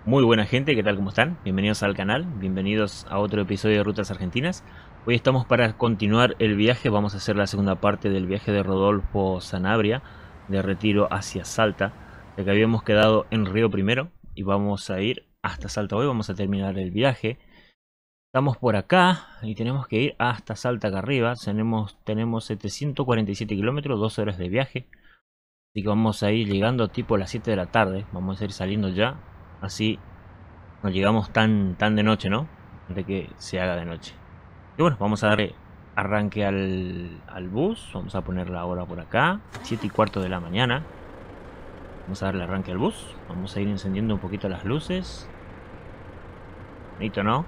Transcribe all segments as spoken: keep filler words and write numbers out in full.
Muy buena gente, ¿qué tal? ¿Cómo están? Bienvenidos al canal, bienvenidos a otro episodio de Rutas Argentinas. Hoy estamos para continuar el viaje, vamos a hacer la segunda parte del viaje de Rodolfo Sanabria, de Retiro hacia Salta, ya que habíamos quedado en Río Primero y vamos a ir hasta Salta hoy, vamos a terminar el viaje. Estamos por acá y tenemos que ir hasta Salta acá arriba, tenemos, tenemos setecientos cuarenta y siete kilómetros, dos horas de viaje. Así que vamos a ir llegando tipo a las siete de la tarde, vamos a ir saliendo ya. Así no llegamos tan, tan de noche, ¿no? De que se haga de noche. Y bueno, vamos a darle arranque al, al bus. Vamos a poner la hora por acá. siete y cuarto de la mañana. Vamos a darle arranque al bus. Vamos a ir encendiendo un poquito las luces. Bonito, ¿no?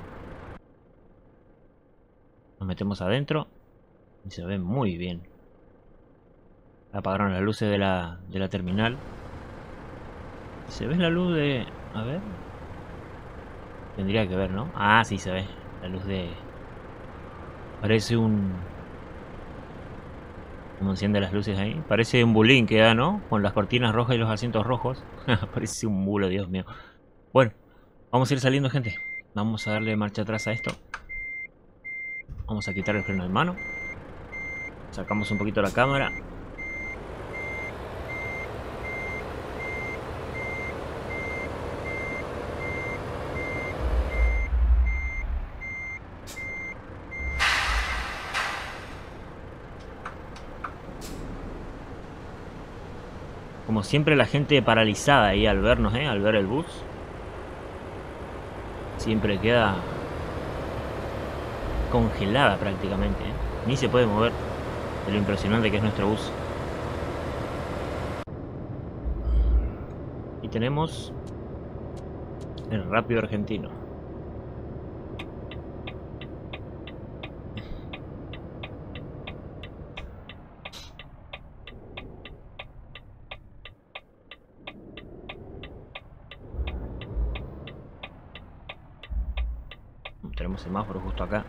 Nos metemos adentro. Y se ve muy bien. Apagaron las luces de la, de la terminal. ¿Se ve la luz de...? A ver... Tendría que ver, ¿no? Ah, sí se ve. La luz de... Parece un... ¿Cómo enciende las luces ahí? Parece un bulín que da, ¿no? Con las cortinas rojas y los asientos rojos. Parece un bulo, Dios mío. Bueno, vamos a ir saliendo, gente. Vamos a darle marcha atrás a esto. Vamos a quitar el freno de mano. Sacamos un poquito la cámara. Como siempre, la gente paralizada ahí al vernos, ¿eh? Al ver el bus. Siempre queda congelada prácticamente, ¿eh? Ni se puede mover de lo impresionante que es nuestro bus. Y tenemos el rápido argentino. Tenemos semáforo justo acá.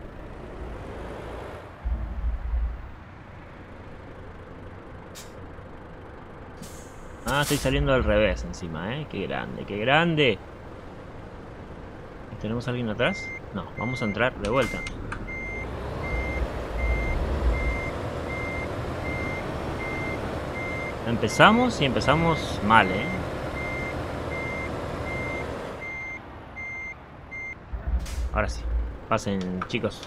Ah, estoy saliendo al revés encima, ¿eh? Qué grande, qué grande. ¿Tenemos a alguien atrás? No, vamos a entrar de vuelta. Empezamos y empezamos mal, ¿eh? Ahora sí. Pasen, chicos.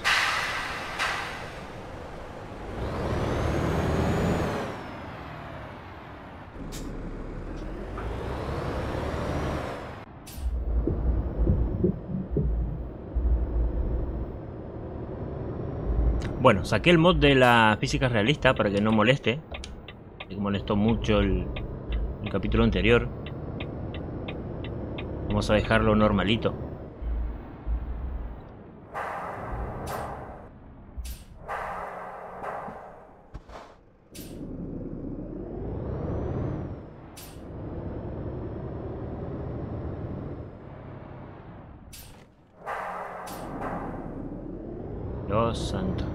Bueno, saqué el mod de la física realista para que no moleste. Que molestó mucho el, el capítulo anterior. Vamos a dejarlo normalito. Dios santo.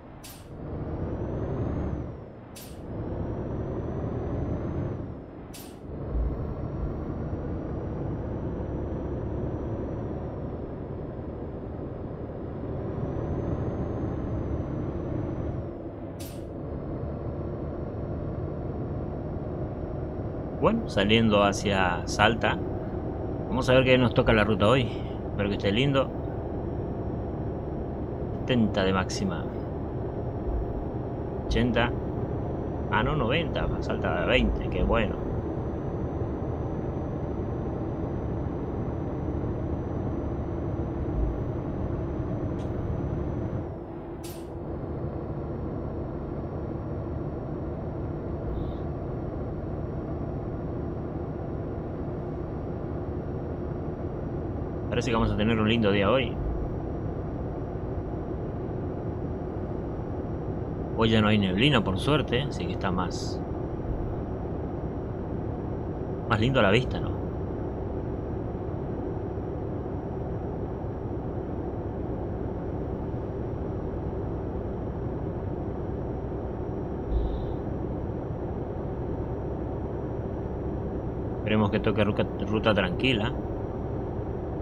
Bueno, saliendo hacia Salta. Vamos a ver qué nos toca la ruta hoy. Espero que esté lindo. setenta de máxima. ochenta. Ah, no, noventa. Salta a veinte, qué bueno. Parece que vamos a tener un lindo día hoy. Hoy ya no hay neblina, por suerte, así que está más... Más lindo a la vista, ¿no? Esperemos que toque ruta, ruta tranquila.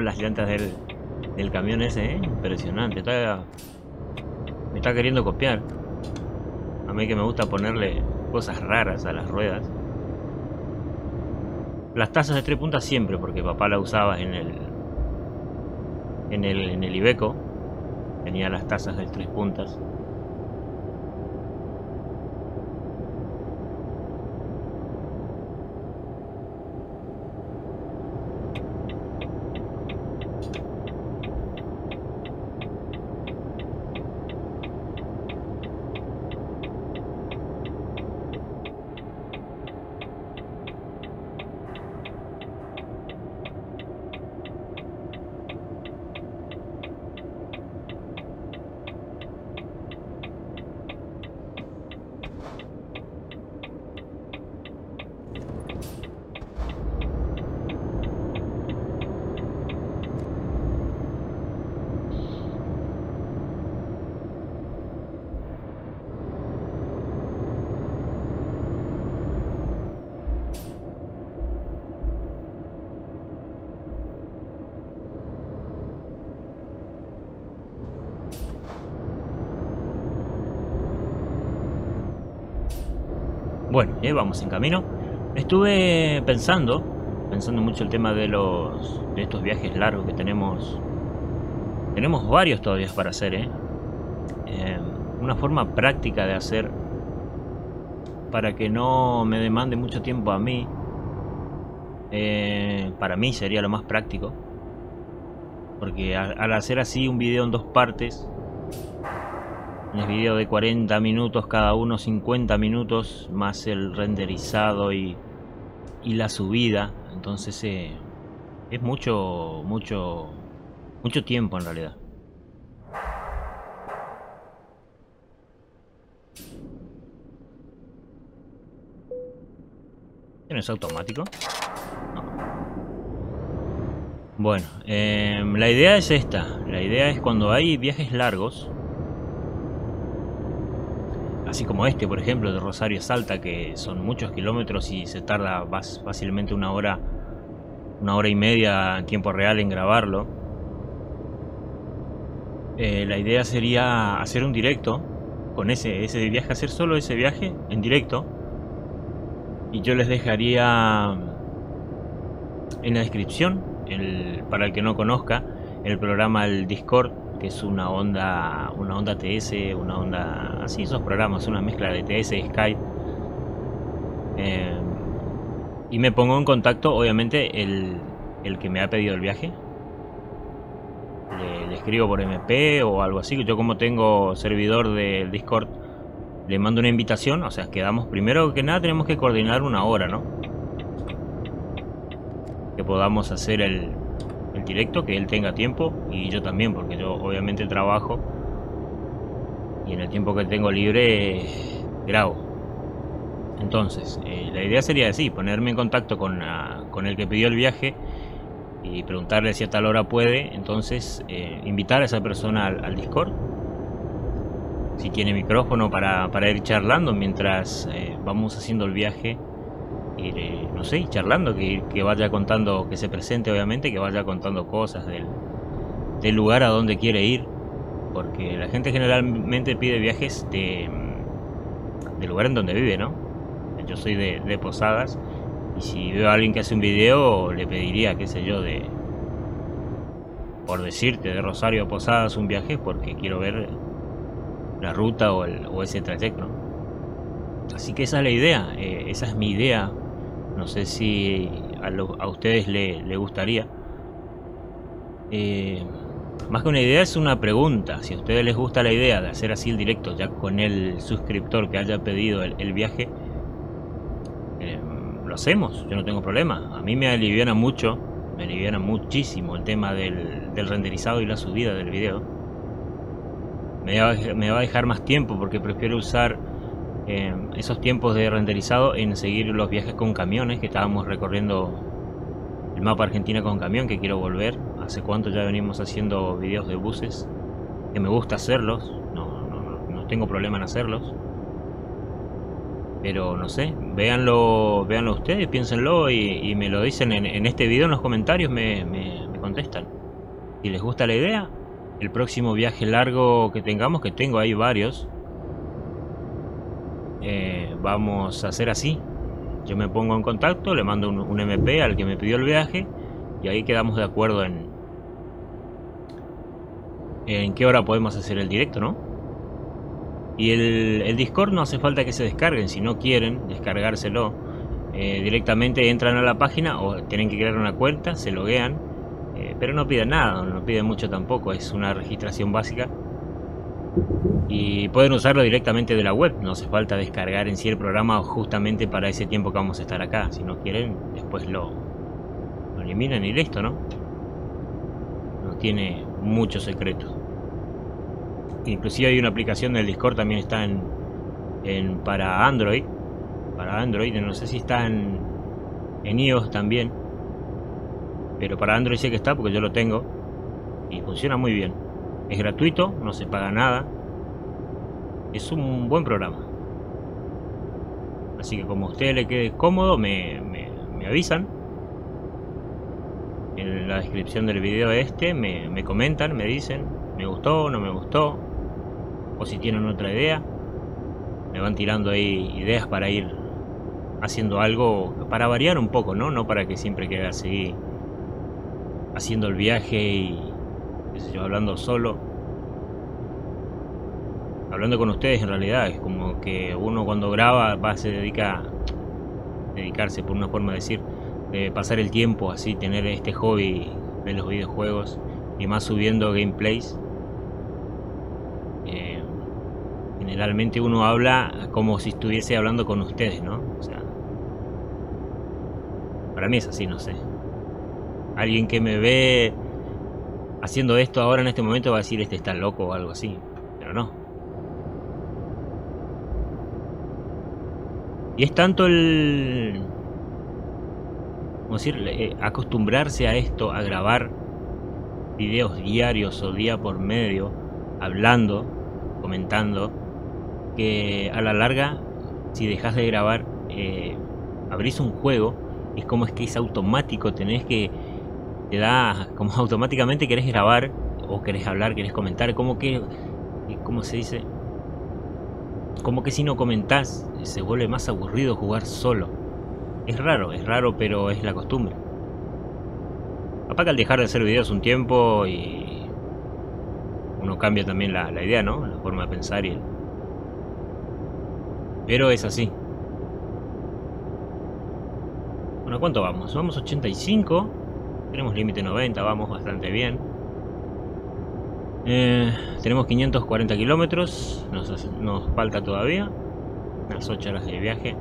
sonaban las llantas del, del camión ese, ¿eh? Impresionante. Está, me está queriendo copiar. A mí que me gusta ponerle cosas raras a las ruedas. Las tazas de tres puntas siempre, porque papá la usaba en el en el, en el Iveco. Tenía las tazas de tres puntas. Bueno, eh, vamos en camino. Estuve pensando, pensando mucho el tema de los de estos viajes largos que tenemos. Tenemos varios todavía para hacer, ¿eh? Eh, una forma práctica de hacer para que no me demande mucho tiempo a mí. Eh, para mí sería lo más práctico. Porque al, al hacer así un video en dos partes, un video de cuarenta minutos cada uno, cincuenta minutos, más el renderizado y, y la subida. Entonces eh, es mucho, mucho, mucho tiempo en realidad. ¿No es automático? No. Bueno, eh, la idea es esta. La idea es cuando hay viajes largos, así como este, por ejemplo, de Rosario a Salta, que son muchos kilómetros y se tarda fácilmente una hora, una hora y media en tiempo real en grabarlo. Eh, la idea sería hacer un directo con ese, ese viaje, hacer solo ese viaje en directo. Y yo les dejaría en la descripción, el, para el que no conozca, el programa, el Discord, que es una onda, una onda T S, una onda así, esos programas, una mezcla de T S y Skype. Eh, y me pongo en contacto, obviamente, el, el que me ha pedido el viaje. Le, le escribo por M P o algo así. Yo, como tengo servidor del Discord, le mando una invitación. O sea, quedamos, primero que nada tenemos que coordinar una hora, ¿no? Que podamos hacer el, el directo, que él tenga tiempo y yo también, porque yo obviamente trabajo y en el tiempo que tengo libre eh, grabo. Entonces eh, la idea sería así, ponerme en contacto con, uh, con el que pidió el viaje y preguntarle si a tal hora puede. Entonces eh, invitar a esa persona al, al Discord, si tiene micrófono, para, para ir charlando mientras eh, vamos haciendo el viaje. Ir, eh, no sé, charlando, que, que vaya contando, que se presente obviamente, que vaya contando cosas del, del lugar a donde quiere ir, porque la gente generalmente pide viajes de del lugar en donde vive, ¿no? Yo soy de, de Posadas, y si veo a alguien que hace un video, le pediría, qué sé yo, de, por decirte, de Rosario a Posadas un viaje, porque quiero ver la ruta o, el, o ese trayecto, ¿no? Así que esa es la idea, eh, esa es mi idea. No sé si a, lo, a ustedes le, le gustaría. Eh, más que una idea, es una pregunta. Si a ustedes les gusta la idea de hacer así el directo, ya con el suscriptor que haya pedido el, el viaje, eh, lo hacemos, yo no tengo problema. A mí me aliviana mucho, me aliviana muchísimo el tema del, del renderizado y la subida del video. Me va, me va a dejar más tiempo, porque prefiero usar Eh, esos tiempos de renderizado en seguir los viajes con camiones, que estábamos recorriendo el mapa Argentina con camión, que quiero volver. Hace cuánto ya venimos haciendo videos de buses, que me gusta hacerlos, no, no, no tengo problema en hacerlos, pero no sé, véanlo, véanlo ustedes, piénsenlo y, y me lo dicen en, en este video, en los comentarios me, me, me contestan. Si les gusta la idea, el próximo viaje largo que tengamos, que tengo ahí varios, eh, vamos a hacer así. Yo me pongo en contacto, le mando un, un M P al que me pidió el viaje y ahí quedamos de acuerdo en, en qué hora podemos hacer el directo, ¿no? Y el, el Discord no hace falta que se descarguen, si no quieren descargárselo, eh, directamente entran a la página o tienen que crear una cuenta, se loguean, eh, pero no piden nada, no piden mucho tampoco, es una registración básica. Y pueden usarlo directamente de la web, no hace falta descargar en sí el programa justamente para ese tiempo que vamos a estar acá. Si no quieren, después lo, lo eliminan y listo, ¿no? No tiene mucho secreto. Inclusive hay una aplicación del Discord, también está en, en para Android. Para Android, no sé si está en, en iOS también. Pero para Android sé que está porque yo lo tengo. Y funciona muy bien. Es gratuito, no se paga nada. Es un buen programa. Así que como a ustedes les quede cómodo, me, me, me avisan. En la descripción del video este me, me comentan, me dicen me gustó, no me gustó, o si tienen otra idea, me van tirando ahí ideas para ir haciendo algo, para variar un poco, ¿no? No para que siempre quede así haciendo el viaje y qué sé yo, hablando solo. Hablando con ustedes en realidad, es como que uno cuando graba va, se dedica a dedicarse, por una forma de decir, de pasar el tiempo así, tener este hobby de los videojuegos y más subiendo gameplays. Eh, generalmente uno habla como si estuviese hablando con ustedes, ¿no? O sea, para mí es así, no sé. Alguien que me ve haciendo esto ahora en este momento va a decir este está loco o algo así, pero no. Y es tanto el, ¿cómo decir? Eh, acostumbrarse a esto, a grabar videos diarios o día por medio, hablando, comentando, que a la larga, si dejas de grabar, eh, abrís un juego, es como es que es automático, tenés que, te da, como automáticamente querés grabar, o querés hablar, querés comentar, como que, ¿cómo se dice? Como que si no comentás, se vuelve más aburrido jugar solo. Es raro, es raro, pero es la costumbre. Capaz que al dejar de hacer videos un tiempo y uno cambia también la, la idea, ¿no? La forma de pensar y el... Pero es así. Bueno, ¿cuánto vamos? Vamos ochenta y cinco. Tenemos límite noventa, vamos bastante bien. Eh, tenemos quinientos cuarenta kilómetros. Nos, nos falta todavía unas ocho horas de viaje.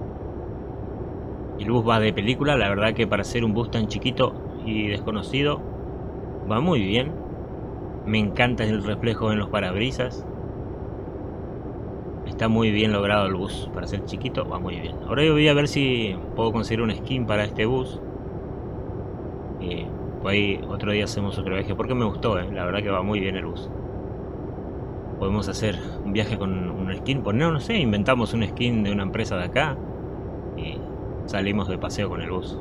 El bus va de película. La verdad que para ser un bus tan chiquito y desconocido va muy bien. Me encanta el reflejo en los parabrisas. Está muy bien logrado el bus. Para ser chiquito va muy bien. Ahora yo voy a ver si puedo conseguir un skin para este bus. Eh, pues ahí otro día hacemos otro viaje. Porque me gustó, eh. La verdad que va muy bien el bus. Podemos hacer un viaje con un skin. Pues no, no sé, inventamos un skin de una empresa de acá. Y salimos de paseo con el bus.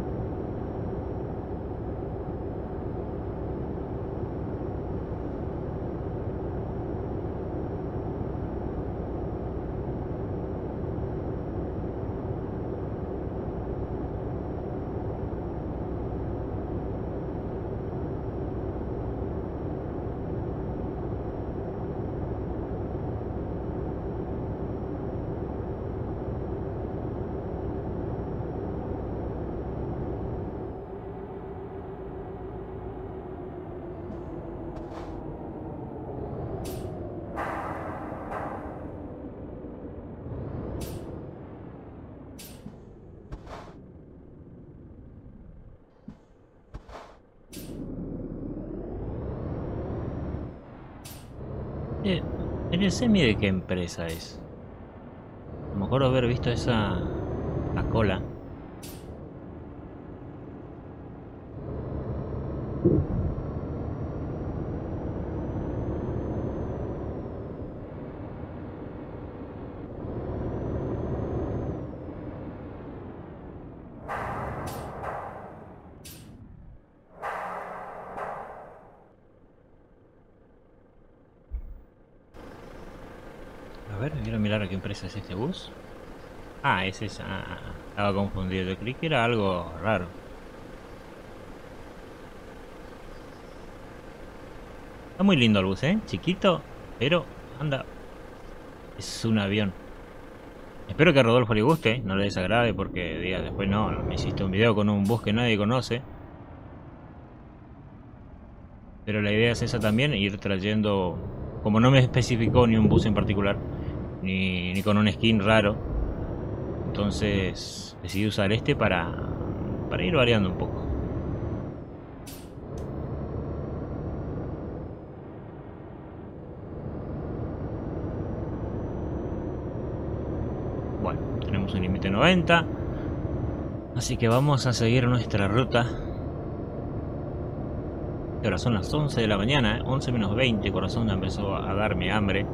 Eh, ¿En el semi de qué empresa es? Me acuerdo haber visto esa... la cola. ver, quiero mirar a qué empresa es este bus. Ah, es esa. Ah, ah, ah, estaba confundido. Yo creí que era algo raro. Está muy lindo el bus, ¿eh? Chiquito, pero anda. Es un avión. Espero que a Rodolfo le guste, no le desagrade, porque diga después no, me hiciste un video con un bus que nadie conoce. Pero la idea es esa también, ir trayendo, como no me especificó ni un bus en particular, ni, ni con un skin raro, entonces decidí usar este para, para ir variando un poco. Bueno, tenemos un límite noventa, así que vamos a seguir nuestra ruta. Ahora son las once de la mañana, ¿eh? once menos veinte, corazón, empezó a darme hambre.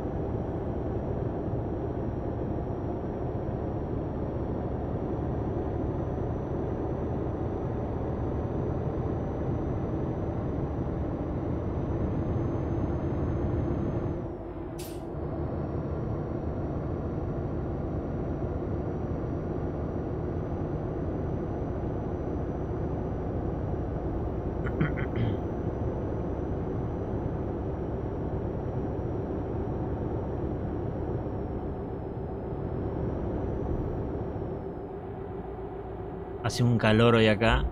Hace un calor hoy acá.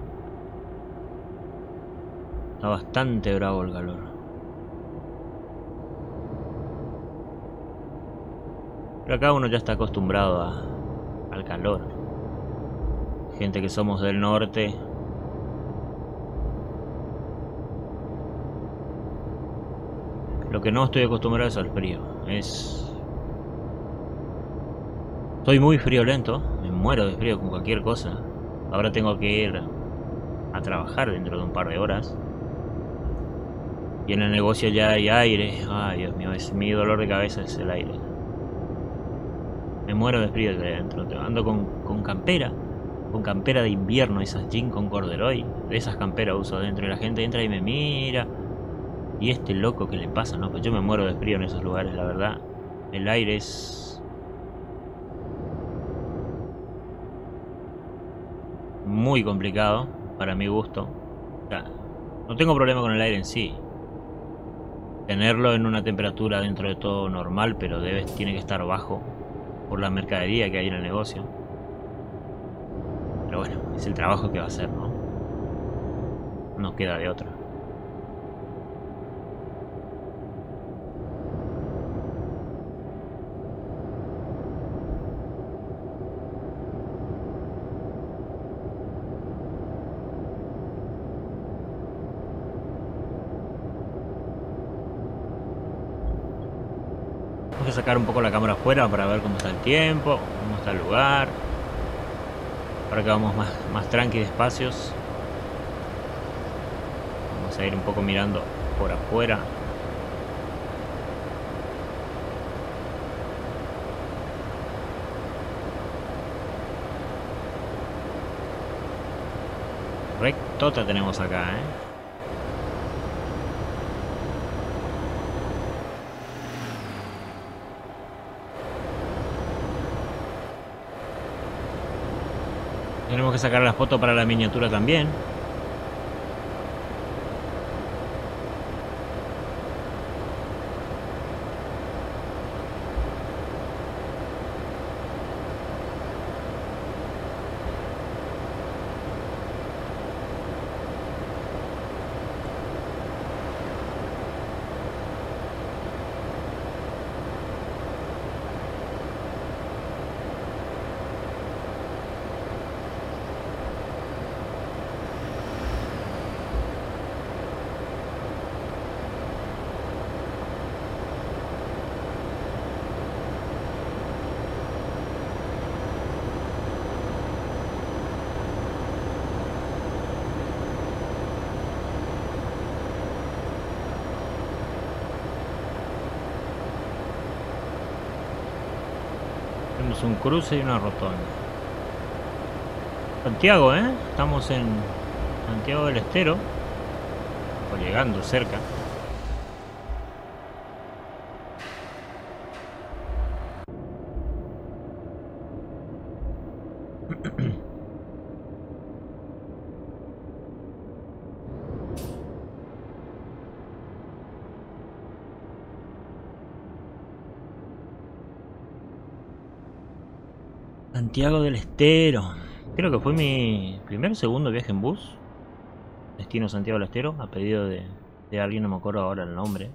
Está bastante bravo el calor. Pero acá uno ya está acostumbrado a, al calor. Gente que somos del norte. Lo que no estoy acostumbrado es al frío. Es... Soy muy friolento. Me muero de frío con cualquier cosa. Ahora tengo que ir a trabajar dentro de un par de horas. Y en el negocio ya hay aire. Ay, Dios mío, es mi dolor de cabeza, es el aire. Me muero de frío de adentro. Ando con, con campera. Con campera de invierno, esas jeans con corduroy. De esas camperas uso adentro. Y la gente entra y me mira. Y este loco, ¿qué le pasa? No, pues yo me muero de frío en esos lugares, la verdad. El aire es... muy complicado para mi gusto. O sea, no tengo problema con el aire en sí. Tenerlo en una temperatura dentro de todo normal, pero debe, tiene que estar bajo por la mercadería que hay en el negocio. Pero bueno, es el trabajo que va a hacer, ¿no? No queda de otra. Vamos a sacar un poco la cámara afuera para ver cómo está el tiempo, cómo está el lugar. Ahora que vamos más, más tranqui, despacios. Vamos a ir un poco mirando por afuera. Rectota tenemos acá, ¿eh? Tenemos que sacar la foto para la miniatura también. Tenemos un cruce y una rotonda. Santiago, ¿eh? Estamos en Santiago del Estero. O llegando cerca. Santiago del Estero. Creo que fue mi primer o segundo viaje en bus. Destino Santiago del Estero, a pedido de, de alguien, no me acuerdo ahora el nombre.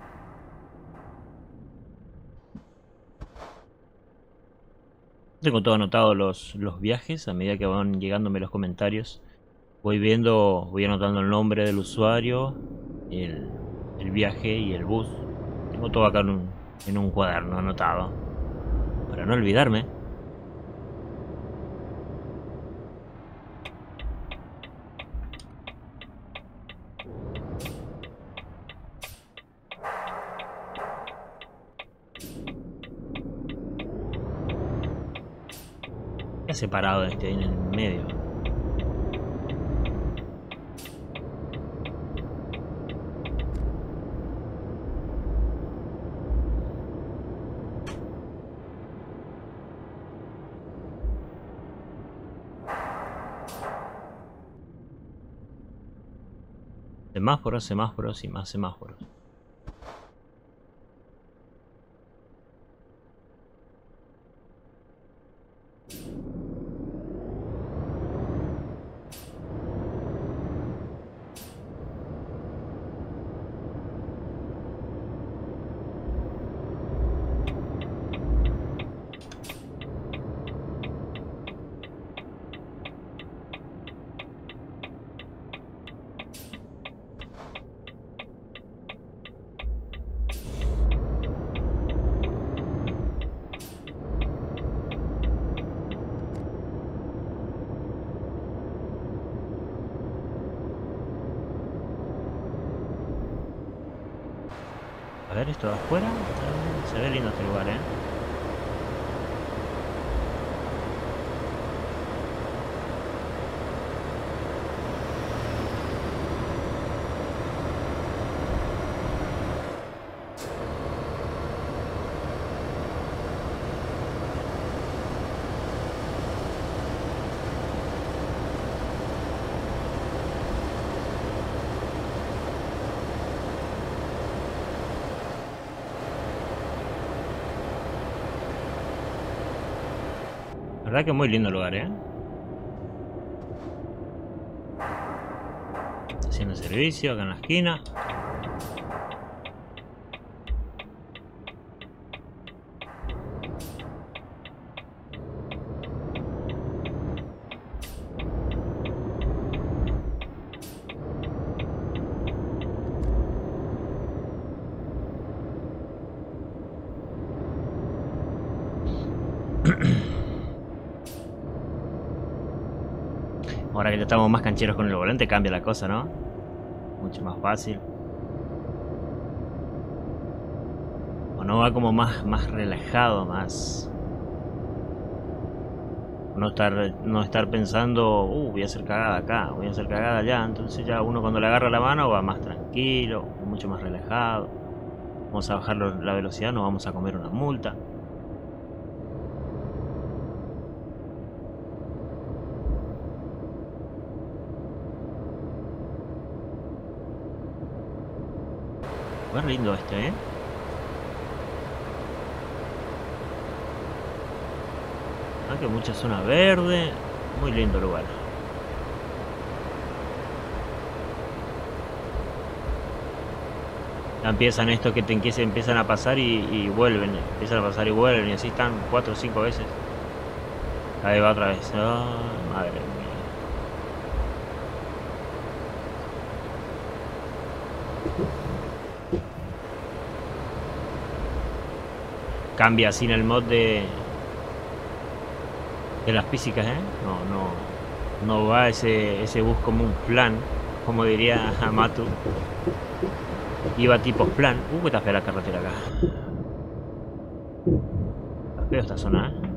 Tengo todo anotado los, los viajes, a medida que van llegándome los comentarios. Voy viendo, voy anotando el nombre del usuario, el, el viaje y el bus. Tengo todo acá en un, en un cuaderno anotado, para no olvidarme. Está separado este en el medio. Semáforos, semáforos y más semáforos. A ver, esto de afuera. Se ve lindo este lugar, eh. La verdad que muy lindo lugar, eh. Haciendo servicio acá en la esquina. Ahora que ya estamos más cancheros con el volante, cambia la cosa, ¿no? Mucho más fácil. O no, va como más, más relajado, más... No estar, no estar pensando, uh, voy a hacer cagada acá, voy a hacer cagada allá. Entonces ya uno cuando le agarra la mano va más tranquilo, mucho más relajado. Vamos a bajar la velocidad, no vamos a comer una multa. Muy lindo este, ¿eh? Ah, que mucha zona verde. Muy lindo lugar. Ya empiezan estos que te se empiezan a pasar y, y vuelven. Empiezan a pasar y vuelven. Y así están cuatro o cinco veces. Ahí va otra vez. Oh, madre mía. Cambia sin el mod de de las físicas, ¿eh? No, no, no va ese, ese bus como un plan, como diría Amatu. Iba tipo plan. Uh, que está fea la carretera acá. Está feo esta zona, ¿eh?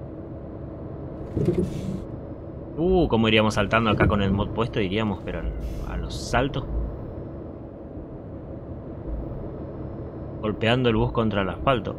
Uh, como iríamos saltando acá con el mod puesto, iríamos, pero a los saltos. Golpeando el bus contra el asfalto.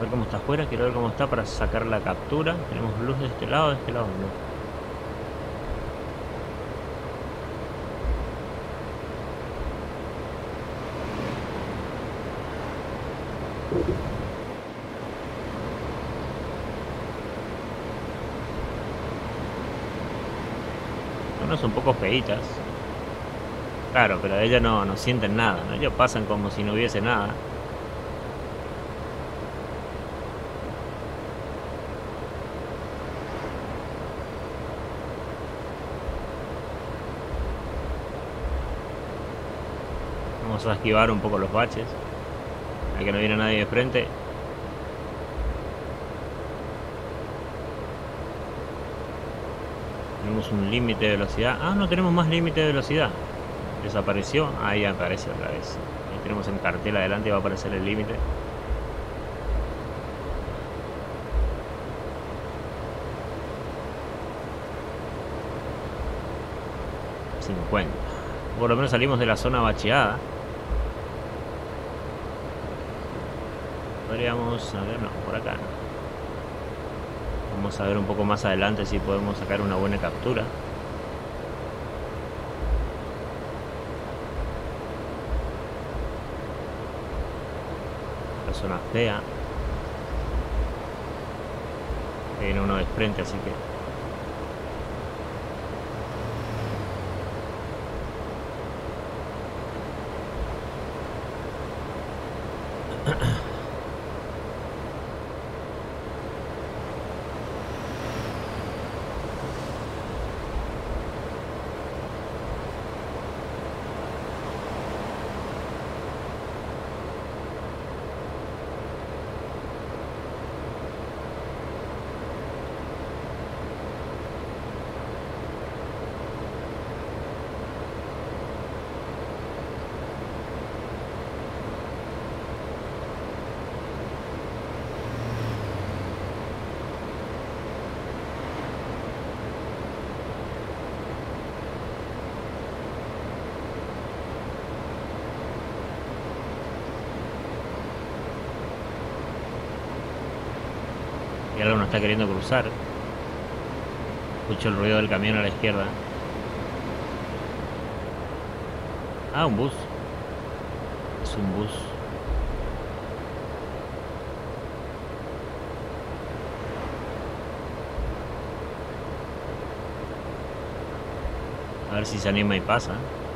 ver cómo está afuera, quiero ver cómo está para sacar la captura. Tenemos luz de este lado, de este lado no. Unos un poco feitas. Claro, pero ellas no, no sienten nada, ¿no? Ellos pasan como si no hubiese nada. Vamos a esquivar un poco los baches. Hay que no viene nadie de frente. Tenemos un límite de velocidad. Ah, no tenemos más límite de velocidad. Desapareció. Ahí aparece otra vez. Ahí tenemos en cartel adelante y va a aparecer el límite. cincuenta. Por lo menos salimos de la zona bacheada. Podríamos, a ver, no, por acá no. Vamos a ver un poco más adelante si podemos sacar una buena captura. La zona fea. Viene uno de frente, así que... Y algo nos está queriendo cruzar. Escucho el ruido del camión a la izquierda. Ah, un bus. Es un bus. A ver si se anima y pasa.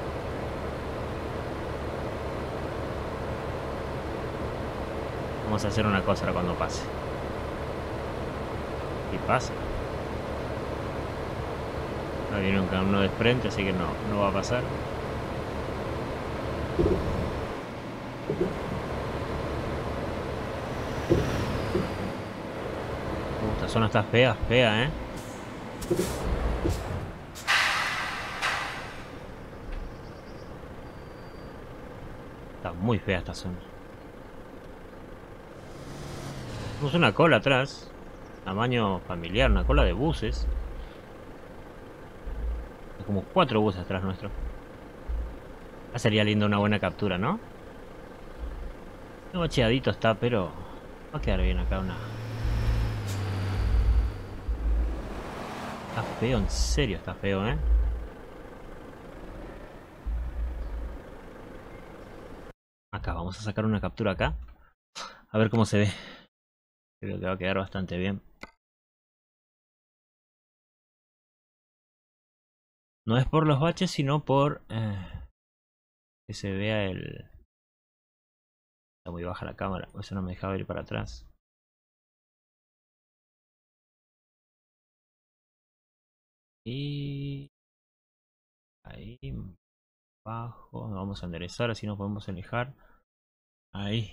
Vamos a hacer una cosa ahora cuando pase. Y pasa. Ahora viene un uno de frente, así que no, no va a pasar. Uh, esta zona está fea, fea, ¿eh? Está muy fea esta zona. Tenemos una cola atrás. Tamaño familiar, una cola de buses. Hay como cuatro buses atrás nuestro. Ah, sería lindo una buena captura, ¿no? No bacheadito está, pero va a quedar bien acá una... Está feo, en serio está feo, ¿eh? Acá, vamos a sacar una captura acá. A ver cómo se ve. Creo que va a quedar bastante bien. No es por los baches, sino por... Eh, que se vea el... Está muy baja la cámara, eso no me dejaba ir para atrás. Y... Ahí... Bajo, vamos a enderezar, así nos podemos alejar. Ahí.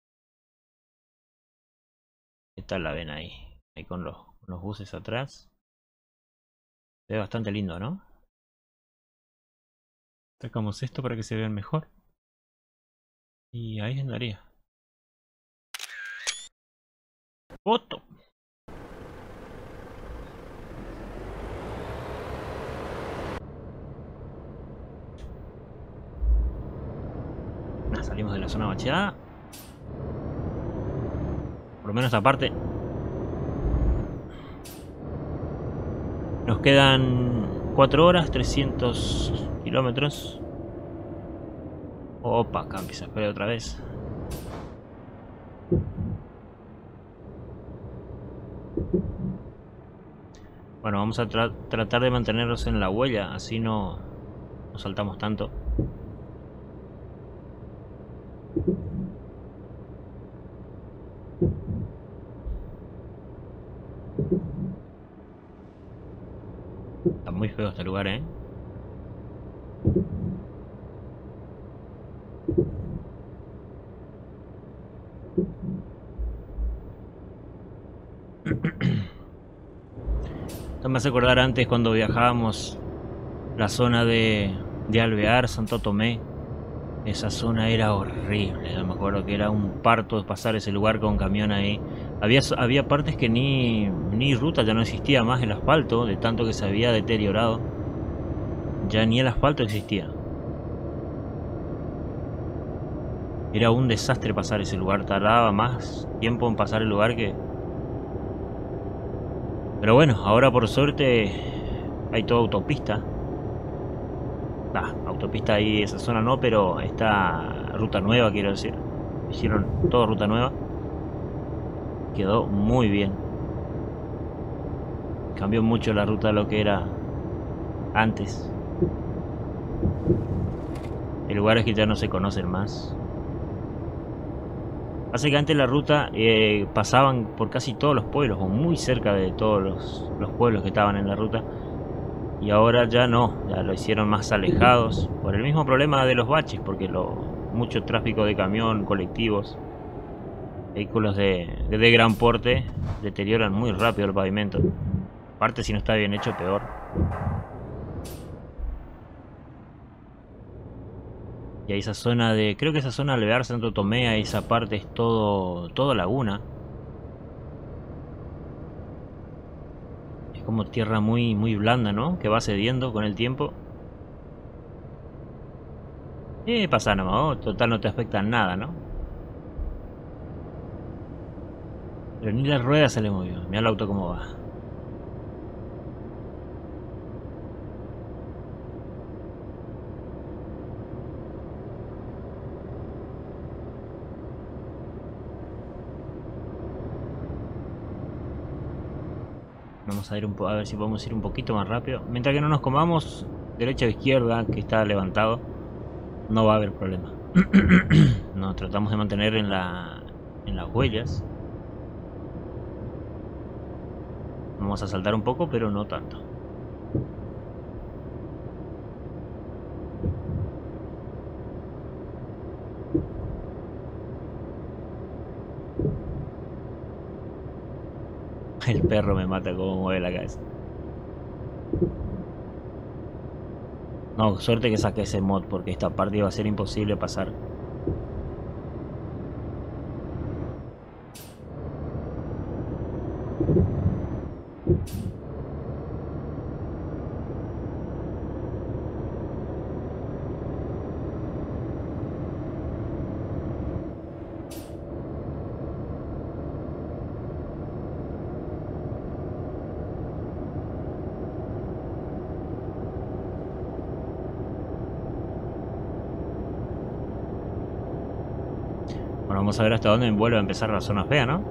¿Qué tal la ven ahí? Ahí con los, con los buses atrás. Se ve bastante lindo, ¿no? Sacamos esto para que se vean mejor. Y ahí andaría. ¡Foto! Salimos de la zona bacheada. Por lo menos esta parte. Nos quedan cuatro horas, trescientos kilómetros. Opa, acá empieza a esperar otra vez. Bueno, vamos a tra tratar de mantenernos en la huella, así no, no saltamos tanto. Está muy feo este lugar, ¿eh? Esto me hace acordar antes cuando viajábamos la zona de, de Alvear, Santo Tomé. Esa zona era horrible. Yo me acuerdo que era un parto pasar ese lugar con camión ahí. Había, había partes que ni, ni ruta, ya no existía más el asfalto, de tanto que se había deteriorado. Ya ni el asfalto existía. Era un desastre pasar ese lugar. Tardaba más tiempo en pasar el lugar que... Pero bueno, ahora por suerte hay toda autopista. Ah, autopista ahí, esa zona no, pero está ruta nueva, quiero decir. Hicieron toda ruta nueva. Quedó muy bien. Cambió mucho la ruta de lo que era antes. Hay lugares que ya no se conocen más. Básicamente la ruta eh, pasaban por casi todos los pueblos, o muy cerca de todos los, los pueblos que estaban en la ruta. Y ahora ya no, ya lo hicieron más alejados, por el mismo problema de los baches, porque lo, mucho tráfico de camión, colectivos, vehículos de, de, de gran porte, deterioran muy rápido el pavimento. Aparte, si no está bien hecho, peor. Y ahí esa zona de, creo que esa zona de Alvear, Santo Tomé, ahí esa parte es todo, todo laguna. Es como tierra muy, muy blanda, ¿no? Que va cediendo con el tiempo. Eh, pasa nomás, oh, total no te afecta en nada, ¿no? Pero ni la rueda se le movió. Mira el auto cómo va. Vamos a ir un po a ver si podemos ir un poquito más rápido. Mientras que no nos comamos derecha o izquierda, que está levantado, no va a haber problema. Nos tratamos de mantener en la en las huellas. Vamos a saltar un poco, pero no tanto. El perro me mata como mueve la cabeza. No, suerte que saqué ese mod, porque esta parte iba a ser imposible pasar. Bueno, vamos a ver hasta dónde vuelve a empezar la zona fea, ¿no?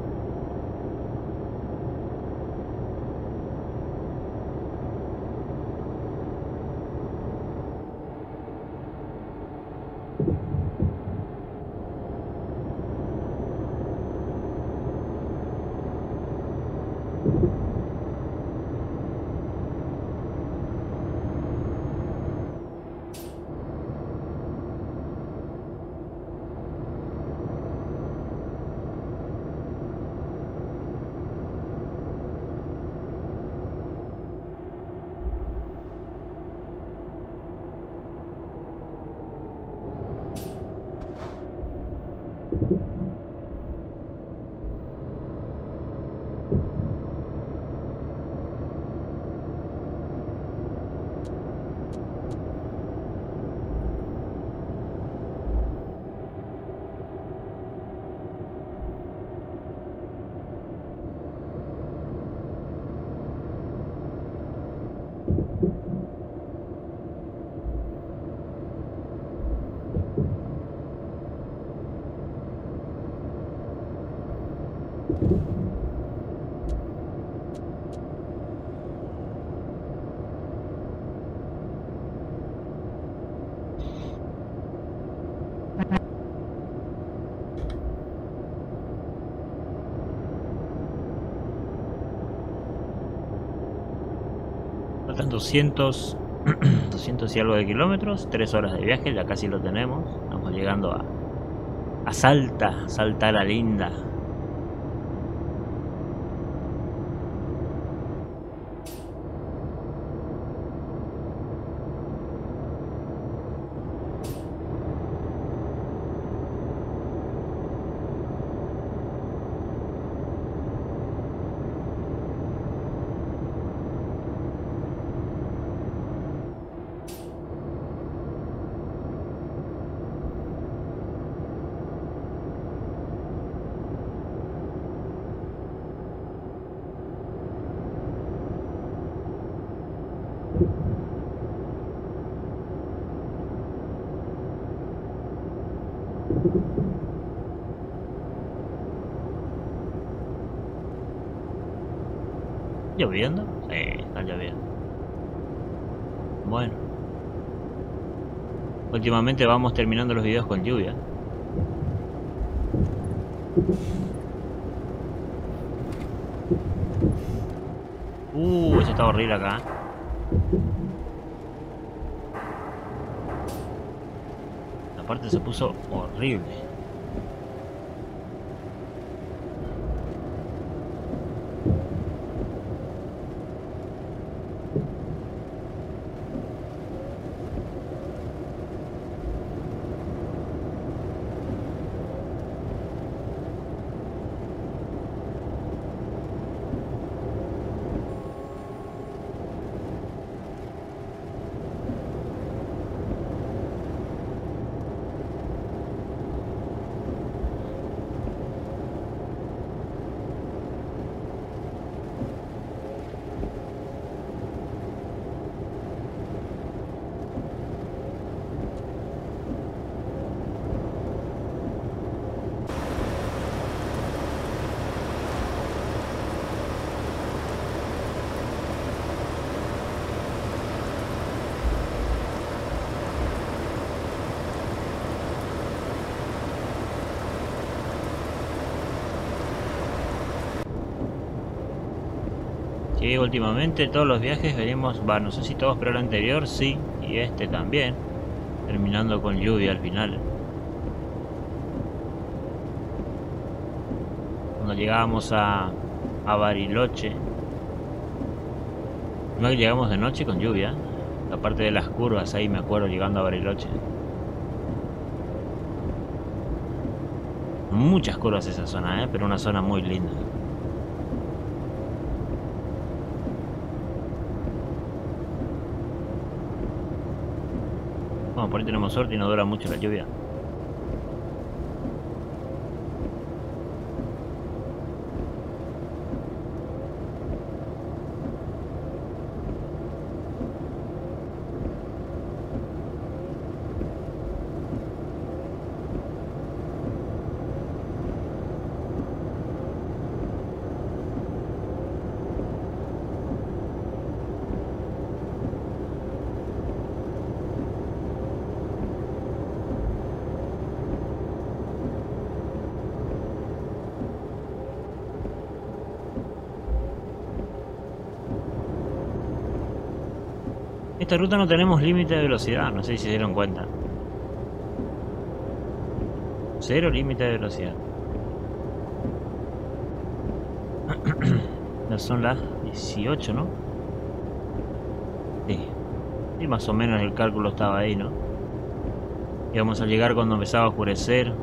Faltan doscientos, doscientos y algo de kilómetros, tres horas de viaje, ya casi lo tenemos. Estamos llegando a, a Salta, Salta la Linda. ¿Lloviendo? Sí, está lloviendo. Bueno. Últimamente vamos terminando los videos con lluvia. Uh, eso está horrible acá. La parte se puso horrible. Sí, últimamente todos los viajes venimos, va, no sé si todos, pero el anterior sí, y este también, terminando con lluvia al final. Cuando llegábamos a, a Bariloche, no llegamos de noche con lluvia, la parte de las curvas ahí me acuerdo llegando a Bariloche. Muchas curvas esa zona, ¿eh? Pero una zona muy linda. Bueno, por ahí tenemos suerte y no dura mucho la lluvia. Esta ruta no tenemos límite de velocidad, no sé si se dieron cuenta. Cero límite de velocidad. Ya son las dieciocho, ¿no? Sí. Y más o menos el cálculo estaba ahí, ¿no? Íbamos a llegar cuando empezaba a oscurecer.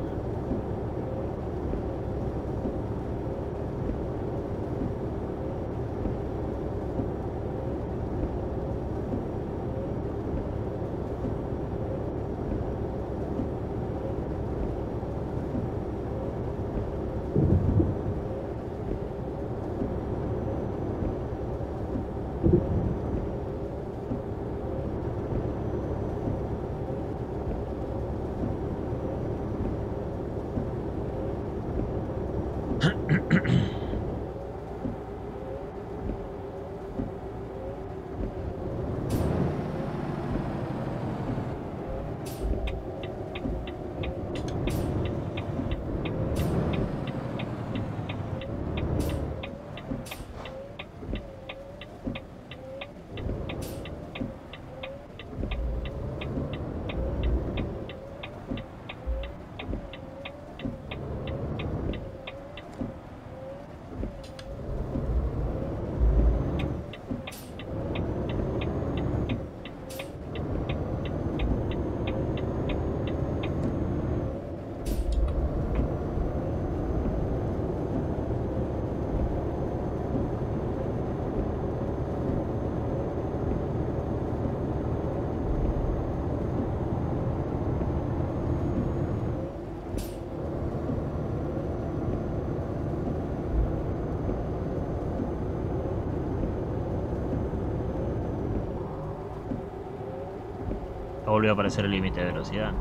volvió a aparecer el límite de velocidad.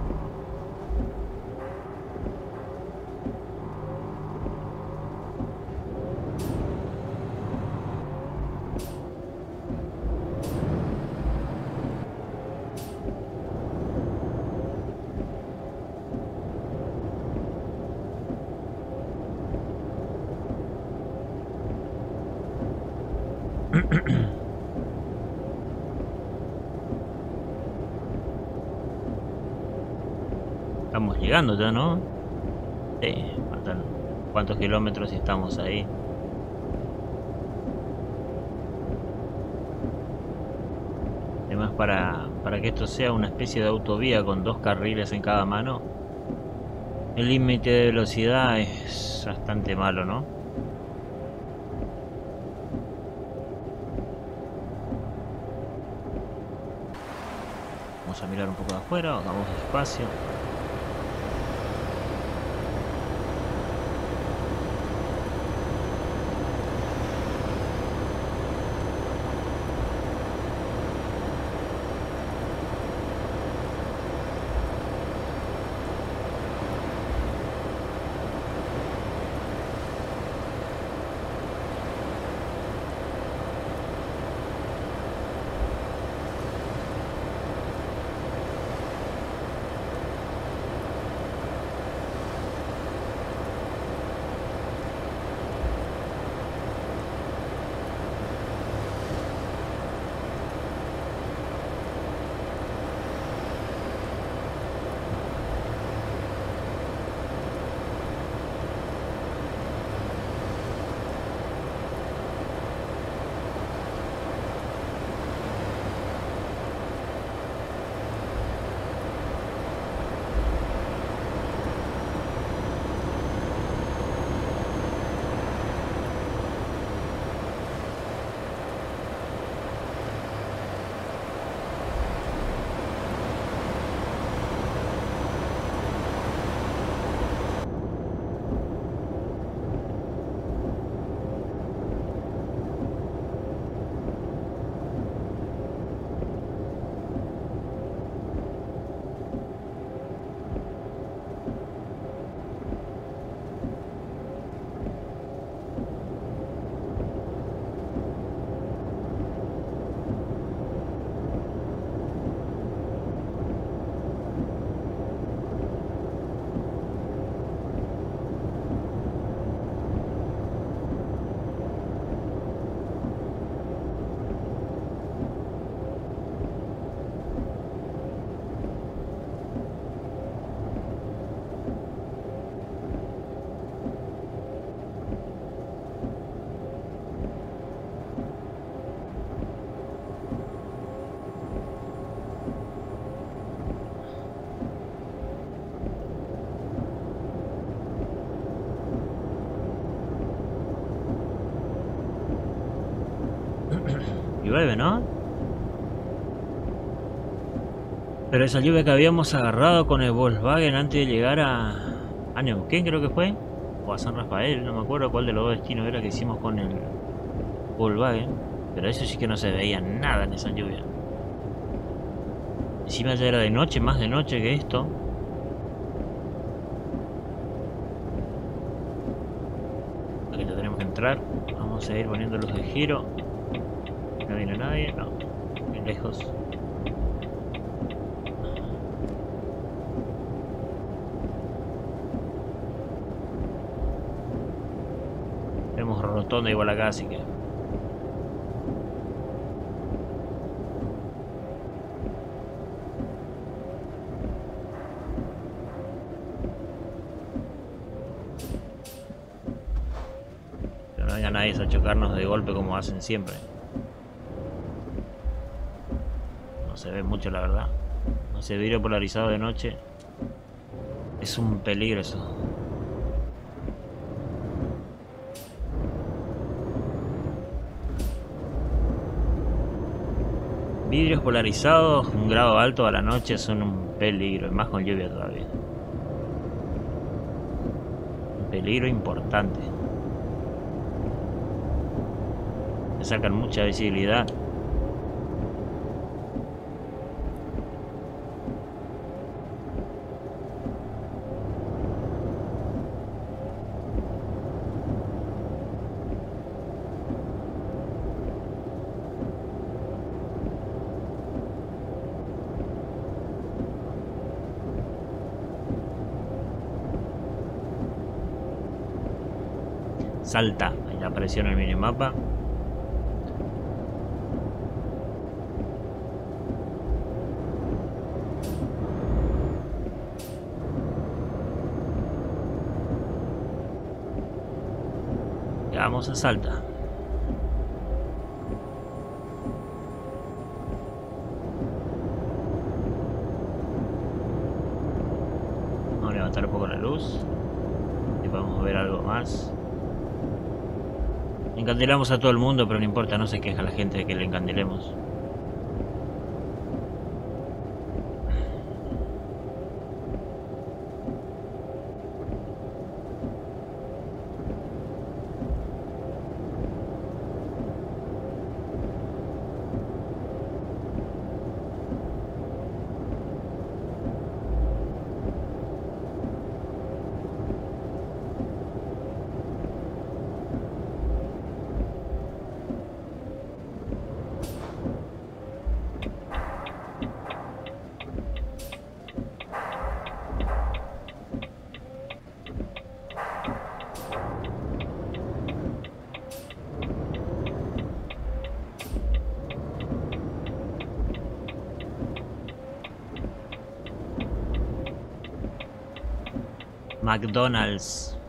Estamos llegando ya, ¿no? Sí, faltan cuántos kilómetros y estamos ahí. Además, para, para que esto sea una especie de autovía con dos carriles en cada mano, el límite de velocidad es bastante malo, ¿no? Vamos a mirar un poco de afuera, vamos despacio. Llueve, ¿no? Pero esa lluvia que habíamos agarrado con el Volkswagen antes de llegar a, a Neuquén, creo que fue, o a San Rafael, no me acuerdo cuál de los dos destinos era que hicimos con el Volkswagen, pero eso sí que no se veía nada en esa lluvia. Encima ya era de noche, más de noche que esto. Aquí ya tenemos que entrar. Vamos a ir poniendo luz de giro. No viene nadie, no, bien lejos. Tenemos rotonda igual acá, así que que no venga nadie a chocarnos de golpe como hacen siempre. Se ve mucho, la verdad. Ese vidrio polarizado de noche es un peligro eso. Vidrios polarizados, un grado alto a la noche son un peligro, y más con lluvia todavía. Un peligro importante. Le sacan mucha visibilidad. Salta, ahí apareció en el minimapa. Llegamos a Salta. Vamos a levantar un poco la luz y podemos ver algo más. Encandilamos a todo el mundo, pero no importa, no se queja la gente de que le encandilemos. McDonald's.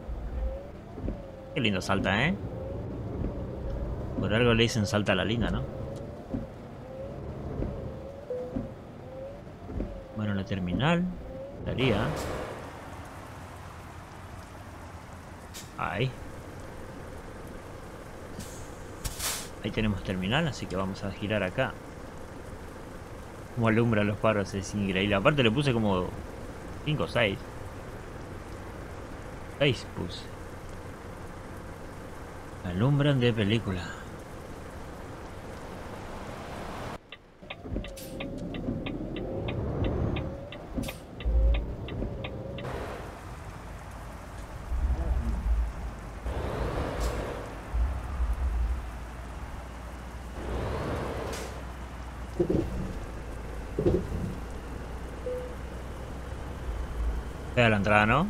Qué lindo Salta, ¿eh? Por algo le dicen Salta la linda, ¿no? Bueno, la terminal estaría ahí. Ahí tenemos terminal, así que vamos a girar acá. Como alumbra los faros, es increíble. Aparte le puse como cinco o seis. seis puse. Alumbran de película. Fea la entrada, ¿no?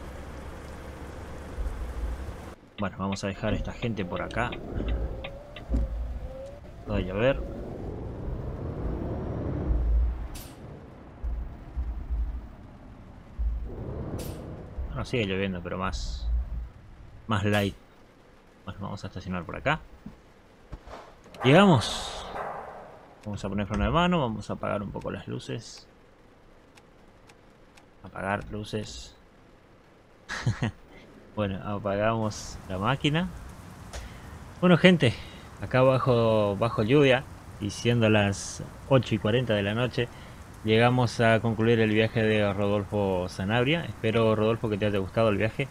Bueno, vamos a dejar a esta gente por acá. Va a llover. No, sigue lloviendo, pero más más light. Bueno, vamos a estacionar por acá. Llegamos. Vamos a poner freno de mano. Vamos a apagar un poco las luces. Apagar luces. Bueno, apagamos la máquina. Bueno, gente, acá bajo, bajo lluvia, y siendo las ocho y cuarenta de la noche, llegamos a concluir el viaje de Rodolfo Sanabria. Espero, Rodolfo, que te haya gustado el viaje.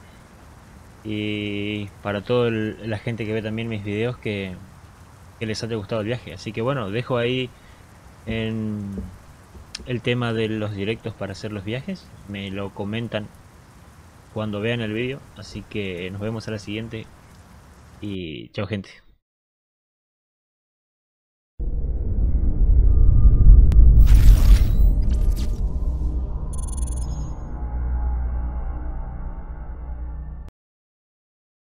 Y para toda la gente que ve también mis videos, que, que les haya gustado el viaje. Así que bueno, dejo ahí en el tema de los directos para hacer los viajes. Me lo comentan cuando vean el vídeo. Así que nos vemos a la siguiente. Y chao, gente.